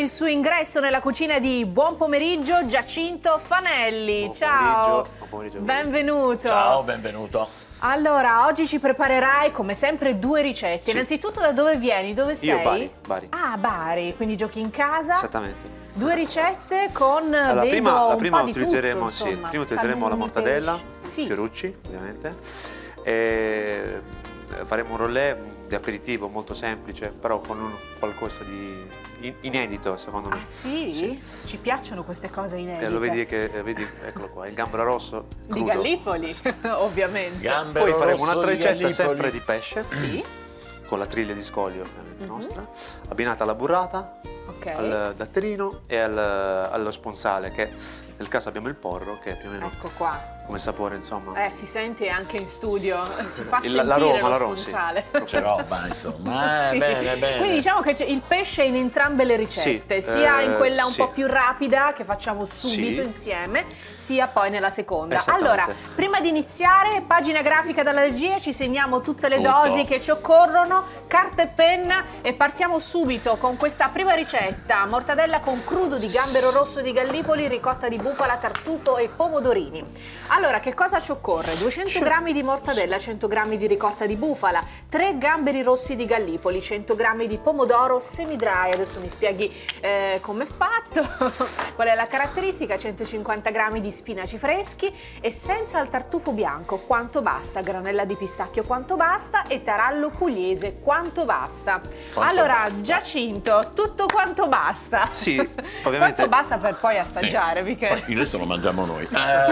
il suo ingresso nella cucina di Buon Pomeriggio Giacinto Fanelli. Ciao. Buon pomeriggio. Benvenuto. Ciao, benvenuto. Allora, oggi ci preparerai come sempre 2 ricette. Sì. Innanzitutto da dove vieni? Dove sei? Io Bari. Ah, Bari, quindi giochi in casa. Esattamente. 2 ricette con La prima un po' utilizzeremo, di tutto, insomma. prima utilizzeremo la Salumi, mortadella, pesce. fiorucci ovviamente, e faremo un rollè di aperitivo molto semplice, però con qualcosa di inedito secondo me. Ah sì? Sì. Ci piacciono queste cose inedite. Lo vedi che, eccolo qua, il gambero rosso crudo. Di Gallipoli, ovviamente. Gambero Poi faremo rosso un'altra di ricetta Gallipoli. sempre di pesce, Sì. con la triglia di scoglio ovviamente nostra, abbinata alla burrata, Ok. al datterino e allo sponsale, che nel caso abbiamo il porro, che è più o meno Ecco qua. come sapore, insomma. Si sente anche in studio, si fa Il- sentire l'aroma, lo l'aroma, sì. sponsale. C'è roba, insomma. Sì. Bene, bene. Quindi diciamo che c'è il pesce in entrambe le ricette, Sì, sia in quella un sì. po' più rapida che facciamo subito Sì. insieme, sia poi nella seconda. Esattamente. Allora, prima di iniziare, pagina grafica dalla regia, ci segniamo tutte le Tutto. dosi che ci occorrono, carta e penna e partiamo subito con questa prima ricetta: mortadella con crudo di gambero rosso di Gallipoli, ricotta di bufala, tartufo e pomodorini. Allora, che cosa ci occorre? 200 g di mortadella, 100 g di ricotta di bufala, 3 gamberi rossi di Gallipoli, 100 g di pomodoro semi-dry. Adesso mi spieghi come è fatto, qual è la caratteristica. 150 g di spinaci freschi, essenza al tartufo bianco, quanto basta, granella di pistacchio, quanto basta, e tarallo pugliese, quanto basta. Allora, basta? Giacinto, tutto quanto basta? Sì, ovviamente. Quanto basta per poi assaggiare, Michele? Poi il resto lo mangiamo noi.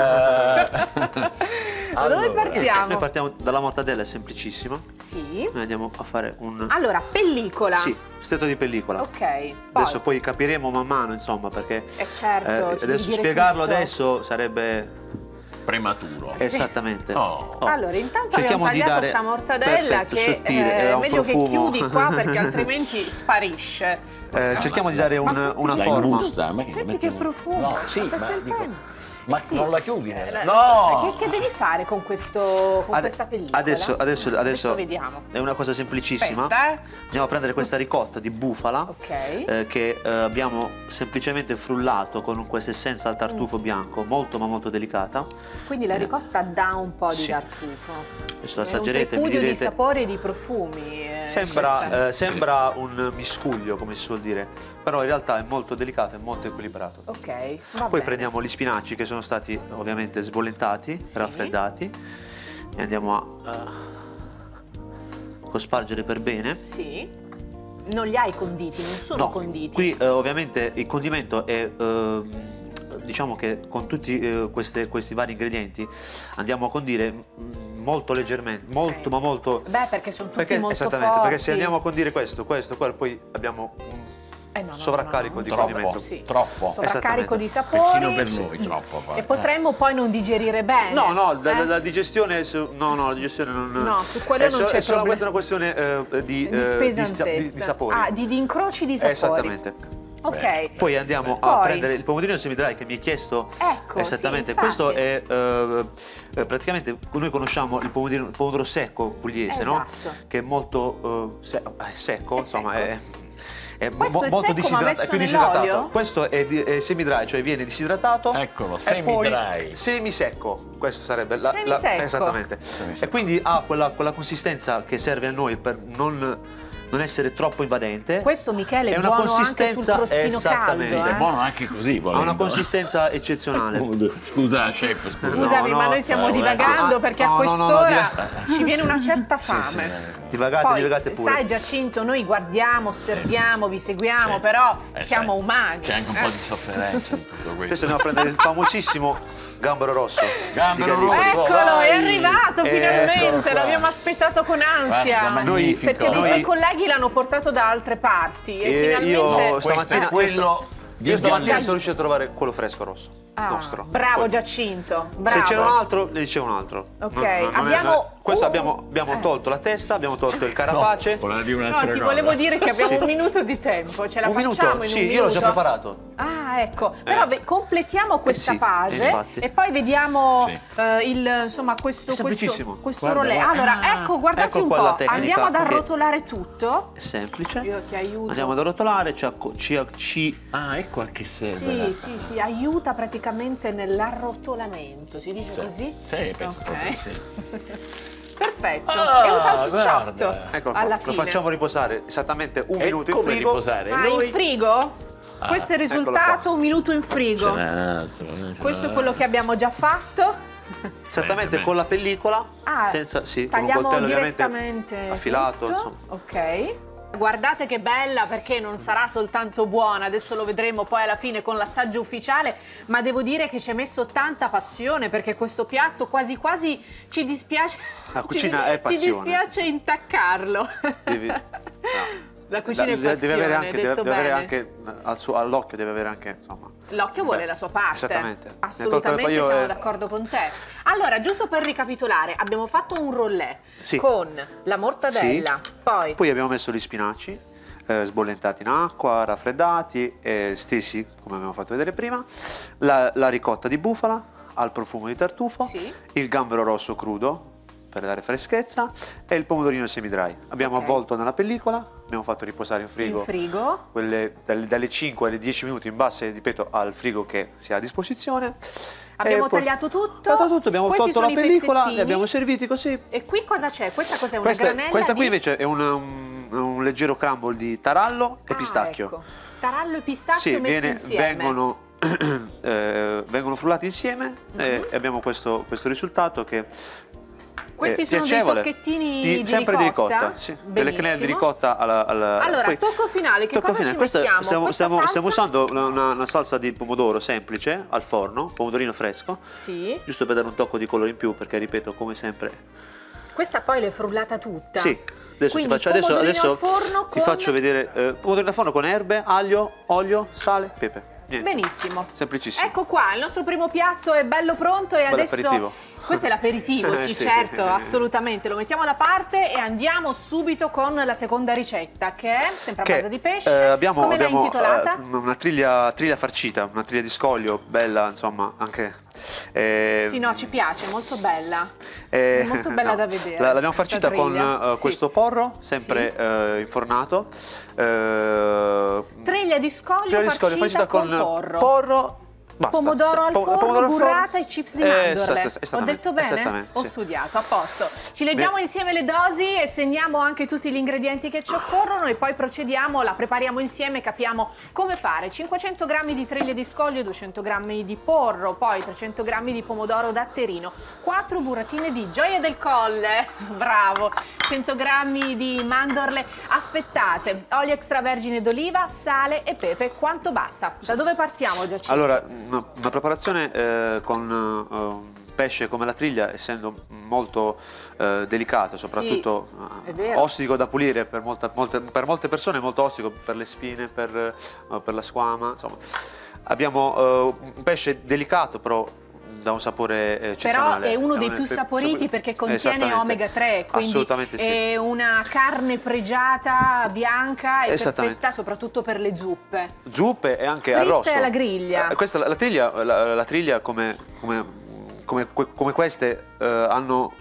Da dove partiamo? Noi partiamo dalla mortadella, è semplicissima. Sì. Noi andiamo a fare un... Allora, pellicola. Sì, stretto di pellicola. Ok. Poi. Adesso poi capiremo man mano, insomma, perché certo, ci devi adesso dire spiegarlo tutto. adesso sarebbe Prematuro. esattamente. Oh. Allora, intanto Cerchiamo abbiamo di tagliato dare sta mortadella, perfetto, che sottile, è ha un meglio che profumo. chiudi qua perché altrimenti sparisce. Cerchiamo di dare Ma senti- una L'hai forma. gusta? Senti che profumo. No, sì, Stai ma dico, sentendo? ma Sì. non la chiudi? No! Che devi fare con questa pellicola? Adesso vediamo. è una cosa semplicissima. Aspetta, Andiamo a prendere questa ricotta di bufala, Ok. che abbiamo semplicemente frullato con questa essenza al tartufo bianco, molto ma molto delicata. Quindi la ricotta dà un po' di Sì. tartufo. Adesso È un assaggerete e mi tripudio di direte. sapori e di profumi. questa. Sembra un miscuglio, come si suol dire, però in realtà è molto delicato e molto equilibrato. Ok, va Poi bene. prendiamo gli spinaci che sono stati ovviamente sbollentati, Sì. raffreddati, e andiamo a cospargere per bene. Sì. Non li hai conditi, non sono No, conditi. qui ovviamente il condimento è, diciamo che con tutti questi vari ingredienti andiamo a condire molto leggermente, molto Sì. ma molto... Beh, perché sono tutti molto esattamente, forti. perché se andiamo a condire questo, quello, poi abbiamo No, sovraccarico di troppo, condimento. sì. Troppo. Sovraccarico di sapori. Persino per noi troppo. Poi. E potremmo poi non digerire bene. No, la eh? digestione, la digestione non... No, su quello non c'è È solo problema. una questione Di pesantezza. di sapori. Ah, di incroci di sapori. Esattamente. Ok. Poi andiamo a prendere il pomodorino semi-dry che mi hai chiesto. Ecco, esattamente. sì, Questo infatti. è praticamente, noi conosciamo il pomodoro secco pugliese, no? Esatto. Che è molto secco, insomma, secco. è Questo è molto secco, ma messo è più nell'olio? disidratato. Questo è semi-dry, cioè viene disidratato. Eccolo, e poi semi-dry. semisecco. Questo sarebbe Semisecco. esattamente. Semisecco. E quindi ha quella consistenza che serve a noi per non essere troppo invadente. Questo, Michele, è una buono anche sul consistenza crostino esattamente. caldo. È buono anche così, Ha volendo. una consistenza eccezionale. Scusa, chef, scusa. Scusami, No, ma no, noi stiamo vabbè. divagando perché a No, no, quest'ora no, ci viene una certa fame. Divagate Poi, pure. sai Giacinto, noi guardiamo, osserviamo, vi seguiamo, Sì. però Sai, siamo umani. C'è anche un po' di sofferenza in tutto questo. Adesso andiamo a prendere il famosissimo gambero rosso. Gambero di Gallipoli. rosso. Eccolo, è vai! arrivato finalmente, Eccolo qua. l'abbiamo aspettato con ansia. Guarda, Noi- magnifico. Perché dei Noi- tuoi colleghi l'hanno portato da altre parti e E finalmente... io Questo stamattina è quello di io stamattina Gallipoli. sono riuscito a trovare quello fresco rosso. nostro. Bravo Poi, Giacinto, bravo. se c'era un altro, ne dicevo un altro. Ok, questo abbiamo tolto la testa, abbiamo tolto il carapace. Voleva dire No, un'altra ti cosa. volevo dire che abbiamo un minuto di tempo, ce la Un facciamo minuto? in Sì, un io l'ho già minuto? preparato. Ah, ecco, però completiamo questa sì, fase infatti. e poi vediamo Sì. insomma questo semplicissimo. questo Guarda, rolè. guarda. Allora, ecco, guardate ecco un qua la po', tecnica, andiamo ad ok. arrotolare tutto. È semplice. Io ti aiuto. Andiamo ad arrotolare, Ah, ecco a che serve. Sì, aiuta praticamente nell'arrotolamento, si dice così? Sì, penso Ok. proprio di sì. Perfetto, Ah, è un salsicciotto guarda. Ecco qua, alla lo fine. facciamo riposare esattamente un E minuto in come frigo. riposare? Ah, Noi- in frigo? Questo è il eccolo risultato, qua. un minuto in frigo. Ce n'è un altro, ce n'è Questo è un quello che abbiamo già fatto. Esattamente Bene, con la pellicola, Ah, senza, sì, con un tagliamo coltello ovviamente direttamente affilato, tutto. insomma. Ok. Guardate che bella, perché non sarà soltanto buona, adesso lo vedremo poi alla fine con l'assaggio ufficiale, ma devo dire che ci hai messo tanta passione, perché questo piatto quasi quasi ci dispiace, La cucina è passione. ci dispiace intaccarlo. La cucina è passione, deve avere anche, detto deve avere bene. anche all'occhio deve avere anche, insomma. L'occhio vuole la sua parte. Esattamente. Assolutamente, Poi io, siamo d'accordo con te. Allora, giusto per ricapitolare, abbiamo fatto un rollè Sì. con la mortadella, Sì. poi abbiamo messo gli spinaci sbollentati in acqua, raffreddati e stesi, come abbiamo fatto vedere prima, la ricotta di bufala al profumo di tartufo, Sì. il gambero rosso crudo per dare freschezza e il pomodorino semi-dry. Abbiamo Ok. avvolto nella pellicola, abbiamo fatto riposare in frigo, in frigo. quelle dalle 5 alle 10 minuti in base, ripeto, al frigo che si ha a disposizione. Abbiamo E poi- tagliato tutto. Tagliato tutto, abbiamo Questi tolto la sono i pellicola, pezzettini. li abbiamo serviti così. E qui cosa c'è? Questa cos'è? Una granella Questa qui di... invece è un leggero crumble di tarallo e pistacchio. Ecco. Tarallo e pistacchio Sì, messi insieme. vengono frullati insieme e abbiamo questo risultato che Questi è sono dei piacevole. tocchettini di sempre di ricotta? ricotta, sì, delle quenelle di Benissimo. ricotta Allora, poi- tocco finale, che tocco cosa finale. ci Questa- mettiamo? Stiamo, Questa stiamo- stiamo salsa? usando una salsa di pomodoro semplice al forno, pomodorino fresco, Sì. giusto per dare un tocco di colore in più, perché ripeto, come sempre. Questa poi l'hai frullata tutta. Sì, adesso Quindi adesso pomodorino al forno ti con- faccio vedere pomodorino al forno con erbe, aglio, olio, sale, pepe. Niente. Benissimo. Semplicissimo. Ecco qua, il nostro primo piatto è bello pronto e adesso... aperitivo. Questo è l'aperitivo, sì, Sì, certo, sì. assolutamente. Lo mettiamo da parte e andiamo subito con la seconda ricetta, che è sempre a base di pesce. Abbiamo Come l'hai intitolata? una triglia farcita, una triglia di scoglio, bella, insomma, anche. Sì, no, ci piace, molto bella. eh, Molto bella no, da vedere. L'abbiamo questa farcita con triglia. Sì. questo porro, sempre infornato. Triglia di scoglio Triglia di scoglio farcita con porro. Basta. Pomodoro al forno, Pomodoro al forno. burrata e chips di mandorle. Ho Esattamente, detto bene? esattamente, Ho sì. studiato, a posto. Ci leggiamo insieme le dosi e segniamo anche tutti gli ingredienti che ci occorrono e poi procediamo, la prepariamo insieme e capiamo come fare. 500 g di triglie di scoglio, 200 g di porro, poi 300 g di pomodoro datterino, 4 buratine di Gioia del Colle, bravo, 100 g di mandorle affettate, olio extravergine d'oliva, sale e pepe, quanto basta? Da dove partiamo, Giacinto? Allora, una preparazione con pesce come la triglia, essendo molto delicato, soprattutto è vero. ostico da pulire per molte persone, molto ostico per le spine, per la squama, insomma. Abbiamo un pesce delicato, però da un sapore Però eccezionale. è uno dei più saporiti perché contiene omega 3, quindi assolutamente sì. è una carne pregiata, bianca e Esattamente. perfetta soprattutto per le zuppe. Zuppe e anche Fritte arrosto. alla griglia. Questa, la triglia come queste hanno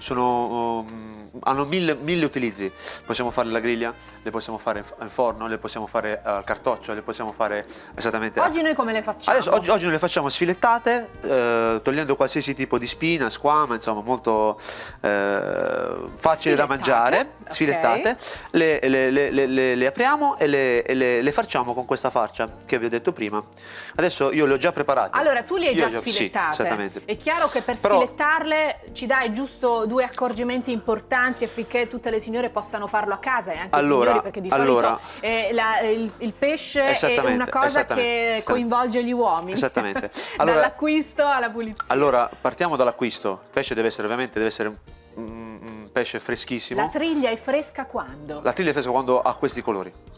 mille utilizzi. Possiamo fare alla griglia, le possiamo fare in forno, le possiamo fare al cartoccio, le possiamo fare esattamente. Oggi noi come le facciamo? Adesso, oggi noi le facciamo sfilettate, togliendo qualsiasi tipo di spina, squama, insomma molto facile da mangiare, ok. sfilettate, le apriamo e le farciamo con questa farcia che vi ho detto prima. Adesso io le ho già preparate. Allora, tu le hai Io già sfilettate. Sì, esattamente. È chiaro che per Però- sfilettarle ci dai giusto 2 accorgimenti importanti affinché tutte le signore possano farlo a casa e anche i signori, perché di solito il pesce è Esattamente, una cosa che esattamente. coinvolge gli uomini. Esattamente. Allora- Dall'acquisto alla pulizia. Allora, partiamo dall'acquisto. Il pesce deve essere un pesce freschissimo. La triglia è fresca quando? La triglia è fresca quando ha questi colori.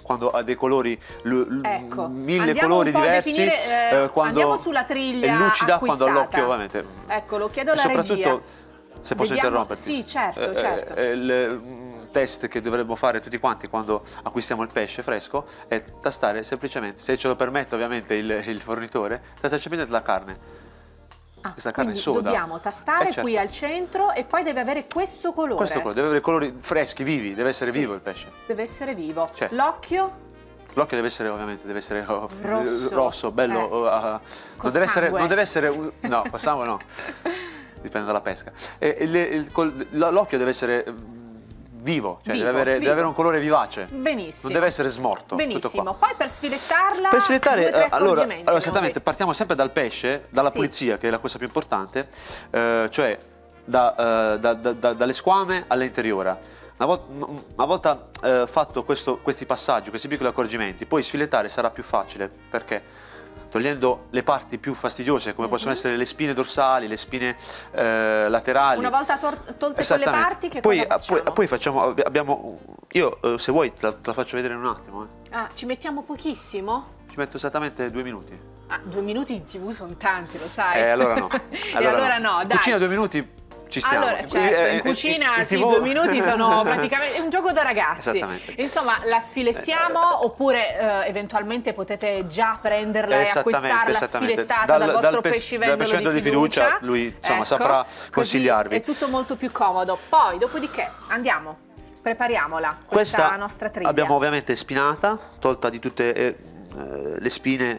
quando ha dei colori, Ecco, mille andiamo colori un po' a diversi, definire, quando andiamo sulla triglia è lucida, acquistata. quando all'occhio ovviamente. Ecco, lo chiedo E alla regia. soprattutto, se posso Vediamo- interromperti. Sì, certo, certo. Il test che dovremmo fare tutti quanti quando acquistiamo il pesce fresco è tastare semplicemente, se ce lo permette ovviamente il fornitore, tastare semplicemente la carne. Questa carne Quindi soda. dobbiamo tastare certo. qui al centro e poi deve avere questo colore. Questo colore, deve avere colori freschi, vivi, deve essere Sì. vivo il pesce. Deve essere vivo. Cioè. L'occhio? L'occhio deve essere ovviamente, deve essere Rosso. bello. Con non deve essere, sangue. non deve essere, no, sangue no, dipende dalla pesca. L'occhio deve essere vivo, cioè Vivo, deve vivo. avere un colore vivace. Benissimo. Non deve essere smorto. Tutto Benissimo. qua. Poi per sfilettarla, Per sfilettare, 2 o 3 allora, accorgimenti, esattamente, partiamo sempre dal pesce, dalla Sì. pulizia, che è la cosa più importante, cioè dalle squame all'interiora. Una volta fatto questi passaggi, questi piccoli accorgimenti, poi sfilettare sarà più facile, perché togliendo le parti più fastidiose, come possono essere le spine dorsali, le spine laterali. Una volta tolte quelle Esattamente. parti, che poi, cosa facciamo? poi facciamo, io se vuoi te la faccio vedere in un attimo. Ah, ci mettiamo pochissimo? Ci metto esattamente 2 minuti. Ah, 2 minuti in TV sono tanti, lo sai. Allora no. E allora no, dai. Cucina 2 minuti ci stiamo. Allora, certo, in cucina in sì, TV 2 minuti sono praticamente, è un gioco da ragazzi. Esattamente. Insomma, la sfilettiamo oppure eventualmente potete già prenderla e acquistarla sfilettata dal vostro pescivendolo di fiducia. Lui insomma Ecco, saprà così consigliarvi. è tutto molto più comodo. Poi, dopodiché, andiamo, prepariamola, questa nostra triglia. Abbiamo ovviamente spinata, tolta di tutte le spine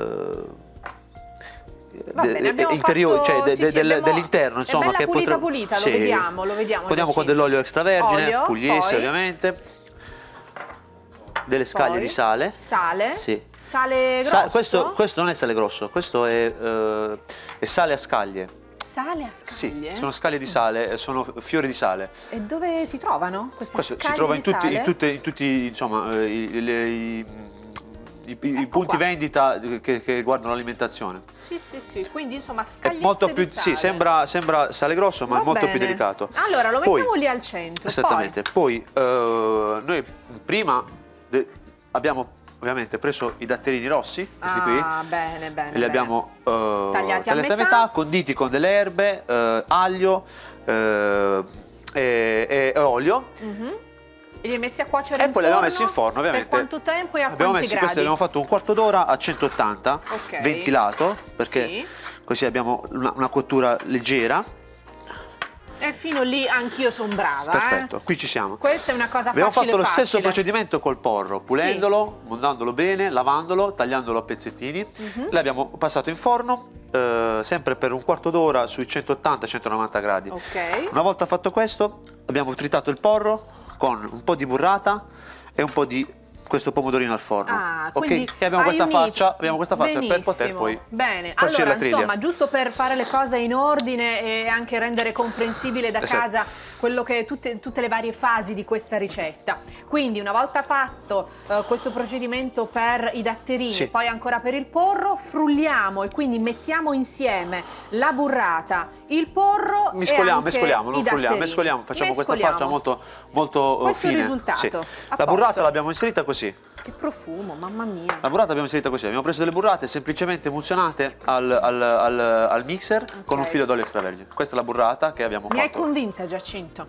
Va bene, abbiamo interiori, fatto- cioè sì, sì, abbiamo- dell'interno, insomma, è bella che pulita, potrebbe- pulita, sì. lo vediamo, Poniamo Giacinto. con dell'olio extravergine, Olio, pugliese poi- ovviamente, delle scaglie Poi, di sale. Sale? Sì. Sale grosso? Questo non è sale grosso, questo è sale a scaglie. Sale a Sì, scaglie? sono scaglie di sale, sono fiori di sale. E dove si trovano queste Questo si scaglie trova di in tutti, sale? insomma, i Ecco punti qua. vendita che riguardano l'alimentazione. Sì, sì, sì, quindi insomma È scagliette molto più, di sale. sì, sembra sale grosso, ma Va è molto bene. più delicato. Allora, lo Poi- mettiamo lì al centro. Esattamente. Poi noi prima abbiamo ovviamente preso i datterini rossi, questi qui. Ah, bene, bene. Li bene. abbiamo Tagliati a tagliati metà. conditi con delle erbe, aglio e olio. E li hai messi a cuocere E in poi li abbiamo forno? messi in forno, ovviamente. Per quanto tempo e a Abbiamo quanti messi, gradi? questo abbiamo fatto un quarto d'ora a 180, Ok. ventilato, perché Sì. così abbiamo una cottura leggera. E fino lì anch'io sono brava. Perfetto, qui ci siamo. Questa è una cosa Abbiamo facile, fatto lo stesso facile. procedimento col porro, pulendolo, mondandolo bene, lavandolo, tagliandolo a pezzettini. L'abbiamo passato in forno, sempre per un quarto d'ora sui 180-190 gradi. Ok. Una volta fatto questo, abbiamo tritato il porro con un po' di burrata e un po' di questo pomodorino al forno. Ah, ok? quindi E abbiamo questa hai unito. faccia, per poter poi Bene, farcire allora la triglia. insomma, giusto per fare le cose in ordine e anche rendere comprensibile da Esatto. casa quello che tutte le varie fasi di questa ricetta. Quindi una volta fatto questo procedimento per i datterini, Sì. poi ancora per il porro, frulliamo e quindi mettiamo insieme la burrata, il porro Mescoliamo, e anche mescoliamo, non i frulliamo, datterini. mescoliamo, facciamo questa Mescoliamo. faccia molto Questo è il fine. risultato, Sì. a La posto. burrata l'abbiamo inserita così. Che profumo, mamma mia. La burrata l'abbiamo inserita così, abbiamo preso delle burrate semplicemente emulsionate al mixer con un filo d'olio extravergine. Questa è la burrata che abbiamo Mi hai fatto. convinta, Giacinto.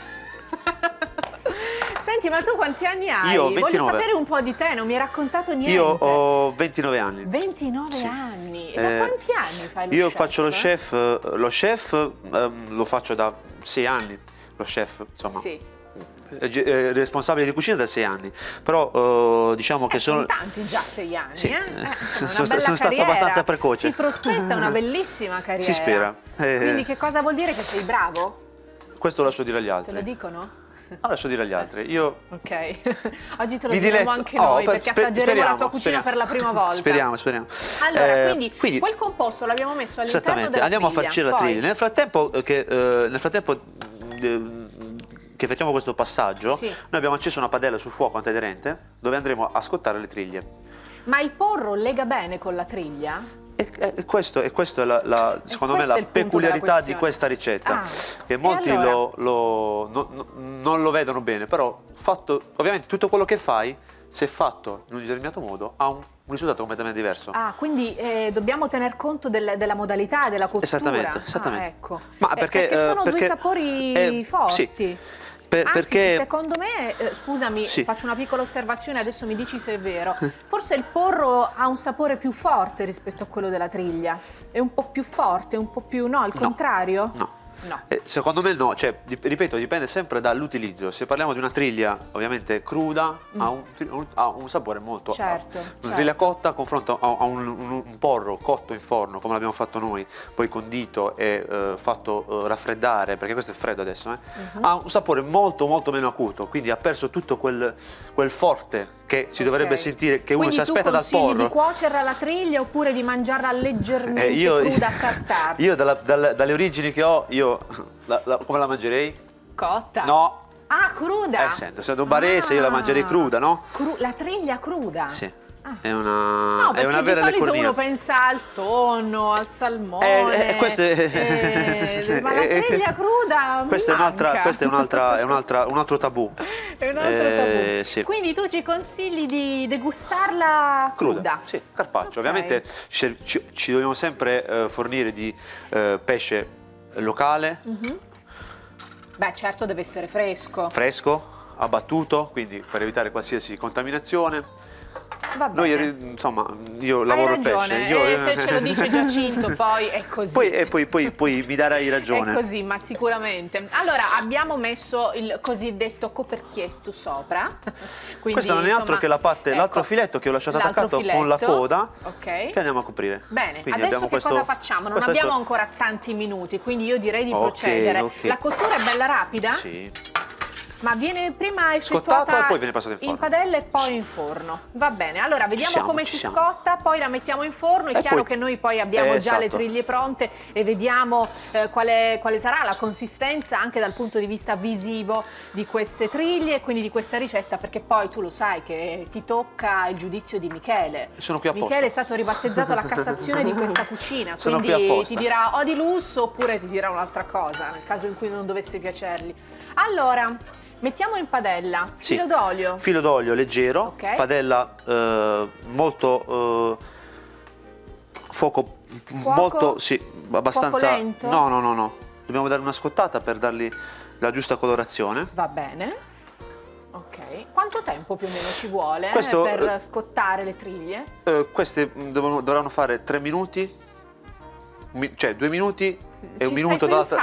Senti, ma tu quanti anni hai? Io ho Voglio 29. sapere un po' di te, non mi hai raccontato niente. Io ho 29 anni. 29 Sì. anni. E da quanti anni fai lo Io chef? faccio lo chef lo faccio da 6 anni, lo chef, insomma. Sì. Responsabile di cucina da 6 anni, però diciamo che Sono tanti già 6 anni, Sì. Sono Sono stato abbastanza precoce. Si prospetta una bellissima carriera. Si spera. Quindi che cosa vuol dire che sei bravo? Questo lo lascio dire agli Te lo altri. dicono? Lo lascio dire agli altri. Io Ok, oggi te lo mi diremo diletto. anche noi perché assaggeremo la tua speriamo, cucina per la prima volta. Speriamo. Allora, quindi quel composto l'abbiamo messo all'interno Esattamente, della andiamo triglia. a farcire la Poi- triglia. Nel frattempo che facciamo questo passaggio, Sì. noi abbiamo acceso una padella sul fuoco antiaderente dove andremo a scottare le triglie. Ma il porro lega bene con la triglia? E questo è secondo me questo la è il punto peculiarità della di questione. questa ricetta, Ah, che e molti allora? non lo vedono bene, però fatto, ovviamente tutto quello che fai se fatto in un determinato modo, ha un risultato completamente diverso. Ah, quindi dobbiamo tener conto della modalità, della cottura. Esattamente, esattamente. Ah, ecco. Ma perché sono due sapori forti. Sì. Anzi, perché secondo me, scusami, sì. faccio una piccola osservazione, adesso mi dici se è vero. Forse il porro ha un sapore più forte rispetto a quello della triglia. È un po' più forte, un po' più... No, al contrario? No. No. Secondo me no, cioè, ripeto, dipende sempre dall'utilizzo. Se parliamo di una triglia ovviamente cruda, ha un sapore molto certo, una triglia cotta confronto a un porro cotto in forno, come l'abbiamo fatto noi, poi condito e fatto raffreddare, perché questo è freddo adesso, ha un sapore molto molto meno acuto, quindi ha perso tutto quel forte che si dovrebbe sentire, che uno si aspetta dal porro. Quindi tu consigli di cuocerla alla triglia oppure di mangiarla leggermente cruda a tartare? Io dalle origini che ho, come la mangerei? Cotta? No. Ah, cruda? Sento, essendo un barese io la mangerei cruda, no? La triglia cruda? Sì. Ah. È una No, è una vera di solito leccornia. uno pensa al tonno, al salmone. Ma la triglia cruda questa è un altro tabù. È un altro tabù. Sì. Quindi tu ci consigli di degustarla cruda? Sì, carpaccio. Okay. Ovviamente ci dobbiamo sempre fornire di pesce locale. Beh, certo deve essere fresco. Fresco, abbattuto, quindi per evitare qualsiasi contaminazione. Va bene. Noi, insomma, io lavoro il pesce. Se ce lo dice Giacinto poi è così. Poi mi darai ragione. È così, ma sicuramente. Allora, abbiamo messo il cosiddetto coperchietto sopra. Quindi, questo non è altro che la parte, l'altro filetto che ho lasciato attaccato con la coda, che andiamo a coprire. Bene, quindi adesso che cosa facciamo? Non abbiamo ancora tanti minuti, quindi io direi di procedere. Okay. La cottura è bella rapida? Sì. Ma viene prima effettuata scottata e poi viene passata in forno. In padella e poi in forno. Va bene, allora vediamo come si scotta, poi la mettiamo in forno. È chiaro che noi poi abbiamo già le triglie pronte e vediamo quale sarà la consistenza anche dal punto di vista visivo di queste triglie e quindi di questa ricetta, perché poi tu lo sai che ti tocca il giudizio di Michele. Sono qui apposta. Michele è stato ribattezzato alla Cassazione di questa cucina, quindi ti dirà o di lusso oppure ti dirà un'altra cosa, nel caso in cui non dovesse piacergli. Allora, mettiamo in padella filo d'olio. Filo d'olio leggero, padella molto fuoco molto abbastanza fuoco lento? No. Dobbiamo dare una scottata per dargli la giusta colorazione. Va bene. Ok. Quanto tempo più o meno ci vuole per scottare le triglie? Queste dovranno fare 3 minuti. Cioè 2 minuti e un minuto dall'altra.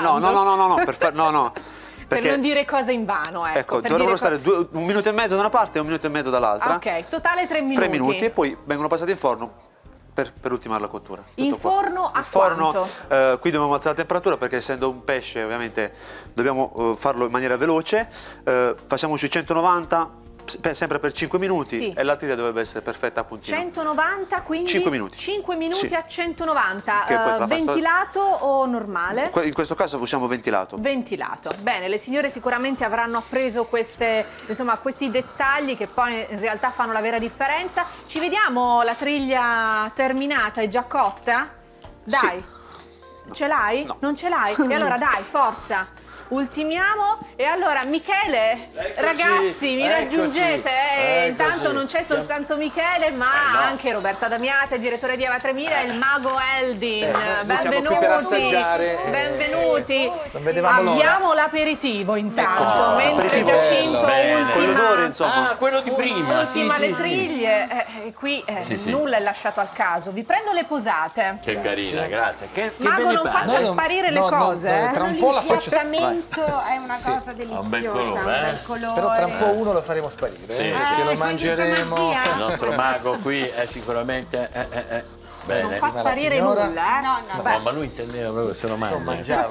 No. Per non dire cose in vano, ecco. Dovrebbero stare 1 minuto e mezzo da una parte e 1 minuto e mezzo dall'altra. Ok, totale 3 minuti. 3 minuti e poi vengono passati in forno per ultimare la cottura. In forno a quanto? Qui dobbiamo alzare la temperatura perché essendo un pesce ovviamente dobbiamo farlo in maniera veloce. Facciamo sui 190. Sempre per 5 minuti e la triglia dovrebbe essere perfetta a puntino. 190, quindi 5 minuti. 5 minuti a 190. Ventilato o normale? In questo caso usiamo ventilato. Ventilato. Bene, le signore sicuramente avranno appreso questi dettagli che poi in realtà fanno la vera differenza. Ci vediamo la triglia terminata e già cotta? Dai. No. Ce l'hai? No. Non ce l'hai? E allora dai, forza. Ultimiamo e allora Michele, ragazzi mi raggiungete, intanto non c'è soltanto Michele ma anche Roberta Damiate, direttore di Eva 3000 e il mago Eldin, benvenuti, abbiamo l'aperitivo intanto, mentre Giacinto ultima, quello di prima, ultima le triglie, qui nulla è lasciato al caso, vi prendo le posate. Che carina, grazie. Mago non faccia sparire le cose, tra un po' la faccio è una cosa deliziosa, un bel colore. Però tra un po' uno lo faremo sparire, perché lo mangeremo. Il nostro mago qui è sicuramente bene. Non fa sparire nulla, No, ma lui intendeva proprio che se lo mangia.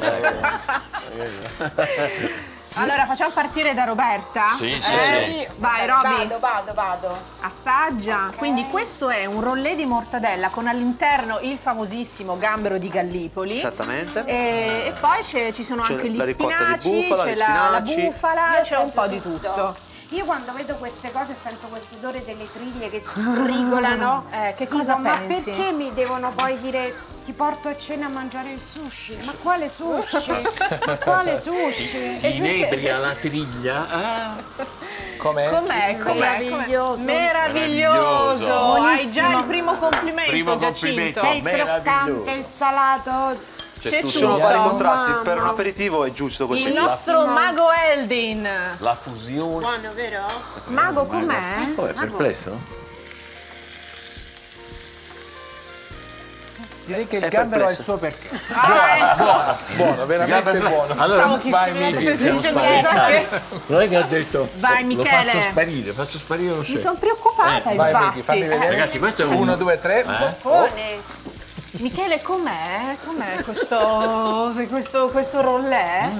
Allora facciamo partire da Roberta. Sì. Vai Roby. Vado. Assaggia. Okay. Quindi questo è un rollè di mortadella con all'interno il famosissimo gambero di Gallipoli. Esattamente. E poi ci sono anche gli spinaci, c'è la bufala, c'è un po' di tutto. Io quando vedo queste cose sento questo odore delle triglie che sbrigolano. Che cosa pensi? Ma perché mi devono poi dire ti porto a cena a mangiare il sushi? Ma quale sushi? Quale sushi? Inebria la triglia. Com'è? Meraviglioso. Meraviglioso. Hai già Buonissimo. il primo complimento, Primo Giacinto. complimento. C'è il Meraviglioso. croccante, il salato. C'è Ci sono tutto. vari contrasti, Mamma. per un aperitivo è giusto così. Il nostro mago Eldin. La fusione. Buono, vero? Mago com'è? È perplesso? Direi che il È gambero ha il perplesso. suo perché. Buono, veramente buono. Allora, Vai, Miki. Se si dice che- non è che ha detto Vai, Michele. faccio sparire lo Mi chef. sono preoccupata, Vai, infatti. Miki, fammi vedere. Ragazzi, questo è un 1, 2, 3. Buone. Michele, com'è? Com'è questo rollè?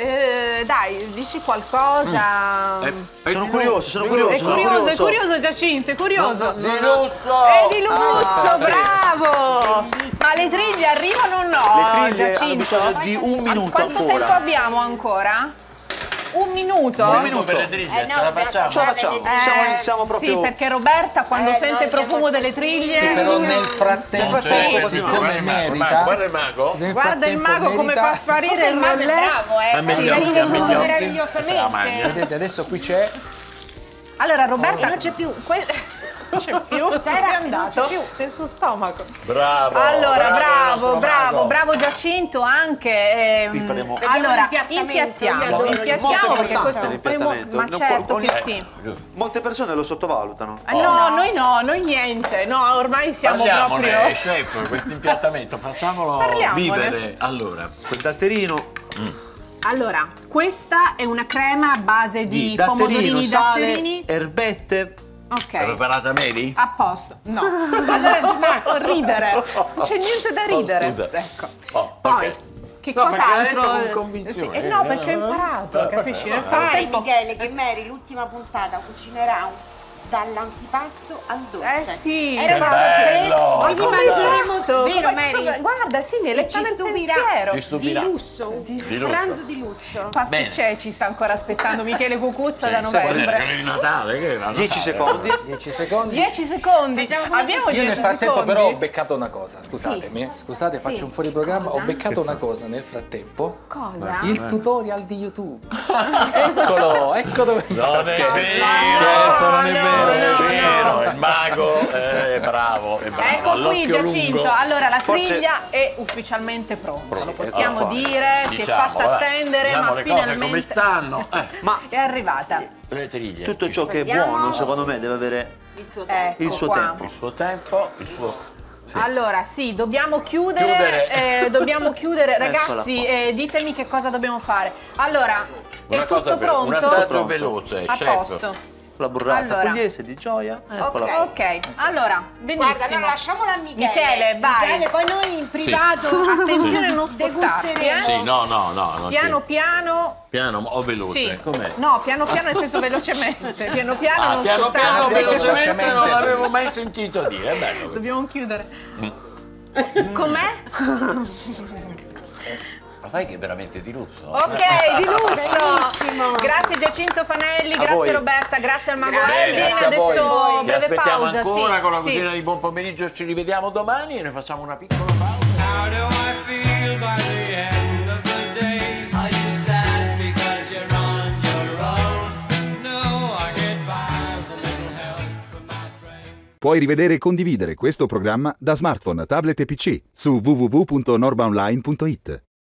Dai, dici qualcosa. Sono curioso, È curioso Giacinto, è curioso. Di lusso! È di lusso, bravo! Ma le triglie arrivano o no, Le triglie Giacinto? hanno bisogno di un minuto Quanto ancora. tempo abbiamo ancora? Un minuto? Un minuto. Per le triglie, no, ce la dobbiamo facciamo? Ce la facciamo, siamo proprio... Sì, perché Roberta quando sente il no, profumo delle triglie... Sì, però nel frattempo, Sì, siccome merita, Guarda il mago. nel Guarda il frattempo mago come merita- fa sparire il Il mago è rollè. bravo, Fammi si gli occhi, vede fammi tutto gli occhi. meravigliosamente. Vedete, adesso qui c'è. Allora Roberta... Non c'è più. C'è più? C'era, è non andato? c'è più. Nel suo stomaco. Bravo. Allora, il nostro mago. bravo Giacinto anche. Qui faremo- Vediamo Allora, l'impiattamento, io adoro impiattiamo il perché questo è un l'impiattamento. primo. Ma Non certo ogni- che sì. Molte persone lo sottovalutano. No, noi niente. No, ormai siamo Parliamone, proprio. chef, questo impiattamento, facciamolo Parliamone. vivere. Allora, Quel datterino Allora, questa è una crema a base di datterino, pomodorini sale, datterini. erbette. è Ok. preparata Mary? A posto. No. Allora Smart, ridere. Non c'è niente da ridere. scusa. Ecco. Oh, Poi, ok. che No, perché l'hai detto cos'altro? con convinzione. No, perché ho imparato, capisci? Nel Sai frattempo. Michele che Mary l'ultima puntata cucinerà dall'antipasto al dolce. Sì, Era una bello! sorpresa. Quindi come mangeremo, fatto? vero Come- Mary? Guarda, sì, mi è E letta ci nel stupirà. pensiero. Ci stupirà. Di lusso. Di lusso. Pranzo di lusso. Pasticce ci sta ancora aspettando Michele Cucuzza da siamo novembre. Quello di Natale, che era 10 Natale. secondi. 10 secondi. 10 secondi. Facciamo come Abbiamo Io 10 nel frattempo secondi. però ho beccato una cosa, scusatemi, scusate, faccio un fuori programma, ho beccato una cosa nel frattempo. Cosa? Il tutorial di YouTube. Eccolo, ecco dove Non è scherzo. vero, Scherzo, non è vero. è vero, il mago è bravo, è bravo. Ecco qui all'occhio Giacinto, lungo. allora la Forse- triglia è ufficialmente pronta, lo possiamo Ecco qua. dire, si è Diciamo, fatta vabbè, attendere, diciamo ma le cose come finalmente stanno. Ma è arrivata. Le triglie. tutto ciò che è Guardiamo. buono, secondo me, deve avere Il suo tempo. il suo qua. tempo. Il suo tempo, il suo... Sì. Allora sì, dobbiamo chiudere, dobbiamo chiudere. Ragazzi, qua. ditemi che cosa dobbiamo fare. Allora, Una è cosa tutto per- Un pronto? assaggio Pronto. veloce, A chef. posto. La burrata Allora. pugliese di gioia. Eccola qua. Ok, allora, benissimo. Guarda, allora lasciamola a Michele. Michele, vai. Michele, poi noi in privato Attenzione, non scottarti, degusteremo. Sì, no, non Piano c'è. piano. Piano o veloce, Sì. com'è? No, piano piano nel senso velocemente. Piano piano non Piano scottarti. piano, velocemente velocemente. non l'avevo mai sentito dire, è bello. Dobbiamo chiudere. Com'è? Ma sai che è veramente di lusso? Ok, di lusso. Benissimo. Grazie Giacinto Fanelli, A grazie voi. Roberta, grazie al Mago Grazie. Eldin. Grazie a voi. Adesso Ti breve aspettiamo pausa. ancora sì, con la sì. cucina di buon pomeriggio, ci rivediamo domani e ne facciamo una piccola pausa. How do I feel by the end of the day? Are you sad because you're on your own? No, I get by with a little help from my friends. Puoi rivedere e condividere questo programma da smartphone, tablet e PC su www.norbaonline.it.